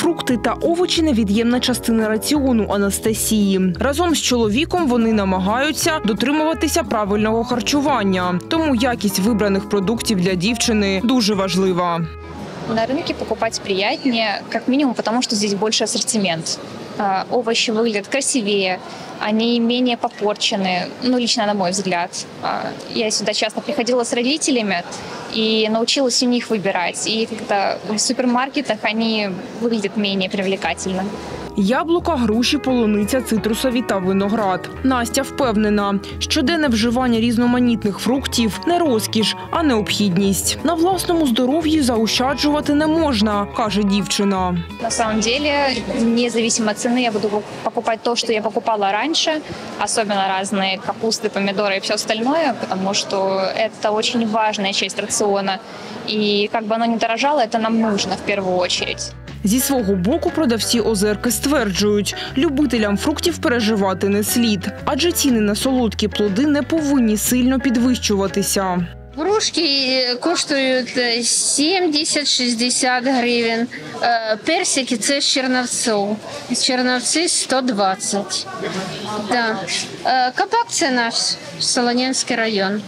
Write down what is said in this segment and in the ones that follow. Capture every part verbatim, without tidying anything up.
Фрукти та овочі – невід'ємна частина раціону Анастасії. Разом з чоловіком вони намагаються дотримуватися правильного харчування. Тому якість вибраних продуктів для дівчини дуже важлива. На рынке покупать приятнее, как минимум, потому что здесь больше ассортимент. Овощи выглядят красивее, они менее попорчены, ну, лично на мой взгляд. Я сюда часто приходила с родителями и научилась у них выбирать. И как-то в супермаркетах они выглядят менее привлекательно. Яблука, груші, полуниця, цитрусові та виноград. Настя впевнена, щоденне вживання різноманітних фруктів – не розкіш, а необхідність. На власному здоров'ї заощаджувати не можна, каже дівчина. На самом деле, независимо от цены, я буду покупать то, что я покупала раньше, особенно разные капусты, помидоры и все остальное, потому что это очень важная часть рациона. И как бы оно ни дорожало, это нам нужно в первую очередь. Зі свого боку продавці Озерки стверджують, любителям фруктів переживати не слід, адже ціни на солодкі плоди не повинні сильно підвищуватися. Грушки коштують сімдесят-шістдесят гривень, персики – це з Черновців, з Черновців сто двадцять. Да. Кабак – це наш Солонянський район.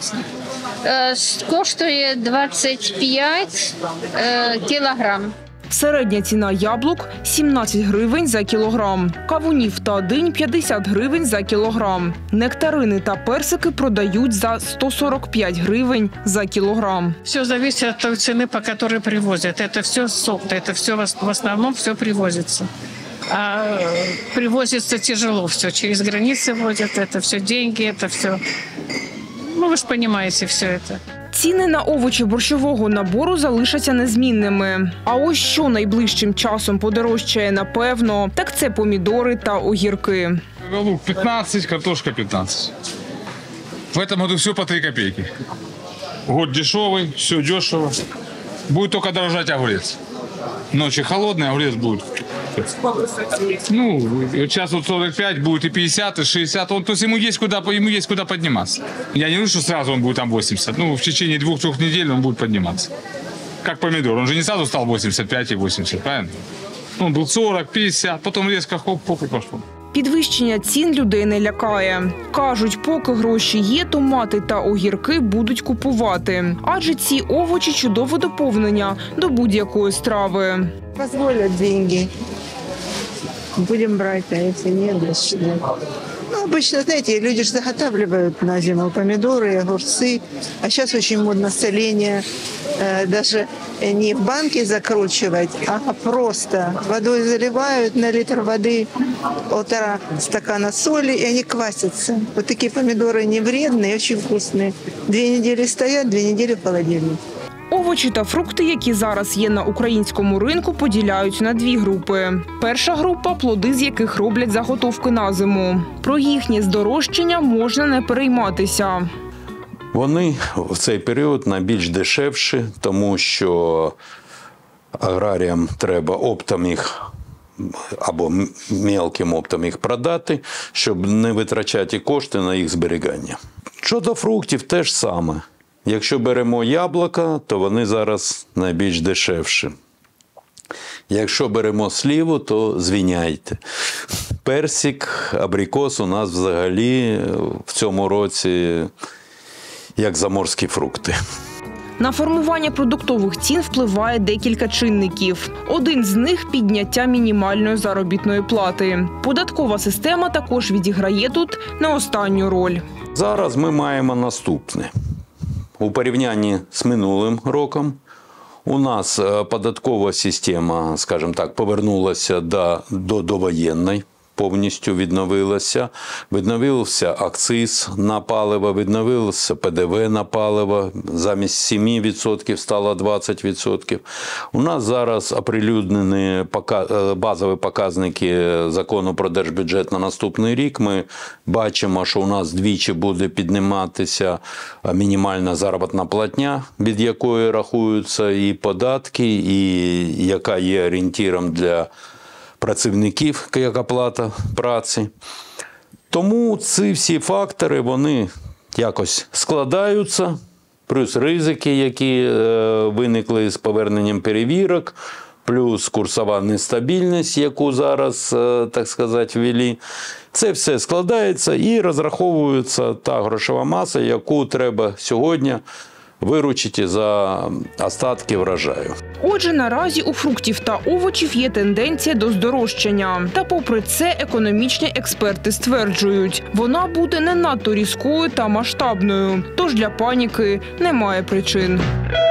Коштує двадцять п'ять кілограм. Середня ціна яблук – сімнадцять гривень за кілограм. Кавунів та динь – п'ятдесят гривень за кілограм. Нектарини та персики продають за сто сорок п'ять гривень за кілограм. Все зависит от той цены, по которой привозят. Это все сок, это все в основном все привозится. А привозится тяжело все. Через границы возят, это все деньги, это все. Ну, вы же понимаете все это. Ціни на овочі борщового набору залишаться незмінними. А ось що найближчим часом подорожчає, напевно, так це помідори та огірки. Лук пятнадцать, картошка пятнадцать. В этом году все по три копейки. Год дешевый, все дешево. Будет только дорожать огурец. Ночи холодный, огурец будет. Ну, сейчас вот сорок пять, будет и пятьдесят, и шестьдесят. Он, то есть ему есть куда, ему есть куда подниматься. Я не говорю, что сразу он будет там восемьдесят. Ну, в течение двух-трех недель он будет подниматься. Как помидор. Он же не сразу стал восемьдесят пять и восемьдесят, правильно? Он был сорок, пятьдесят, потом резко хоп-хоп и пошло. Підвищення цін людей не лякає. Кажуть, поки гроші є, томати та огірки будуть купувати. Адже ці овочі – чудове доповнення до будь-якої страви. Позволят деньги. Будем брать, а если нет, значит нет. Ну, обычно, знаете, люди же заготавливают на зиму помидоры, огурцы. А сейчас очень модно соление. Даже не в банке закручивать, а просто водой заливают на литр воды полтора стакана соли, и они квасятся. Вот такие помидоры не вредные, очень вкусные. Две недели стоят, две недели в холодильнике. Овочі та фрукти, які зараз є на українському ринку, поділяють на дві групи. Перша група – плоди, з яких роблять заготовки на зиму. Про їхнє здорожчання можна не перейматися. Вони в цей період найбільш дешевші, тому що аграріям треба оптом їх або мелким оптом їх продати, щоб не витрачати кошти на їх зберігання. Щодо фруктів – те ж саме. Якщо беремо яблука, то вони зараз найбільш дешевші. Якщо беремо сліву, то звиняйте. Персик, абрикос у нас взагалі в цьому році як заморські фрукти. На формування продуктових цін впливає декілька чинників. Один з них – підняття мінімальної заробітної плати. Податкова система також відіграє тут не останню роль. Зараз ми маємо наступне. У порівнянні з минулим роком у нас податкова система, скажімо так, повернулася до, до довоєнної, повністю відновилася. Відновився акциз на паливо, відновився Пе Де Ве на паливо, замість сім відсотків стало двадцять відсотків. У нас зараз оприлюднені базові показники закону про держбюджет на наступний рік. Ми бачимо, що у нас двічі буде підніматися мінімальна заробітна платня, від якої рахуються і податки, і яка є орієнтиром для працівників, як оплата праці. Тому ці всі фактори, вони якось складаються, плюс ризики, які виникли з поверненням перевірок. плюс курсова нестабільність, яку зараз, так сказати, ввели. Це все складається і розраховується та грошова маса, яку треба сьогодні виручити за остатки врожаю. Отже, наразі у фруктів та овочів є тенденція до здорожчання. Та попри це економічні експерти стверджують, вона буде не надто різкою та масштабною. Тож для паніки немає причин.